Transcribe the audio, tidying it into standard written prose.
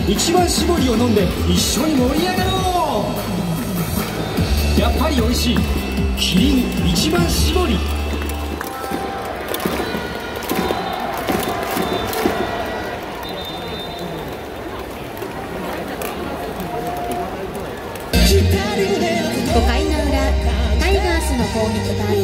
一番搾りを飲んで一緒に盛り上がろう。やっぱり美味しいキリン一番搾り。 5回の裏、タイガースの攻撃が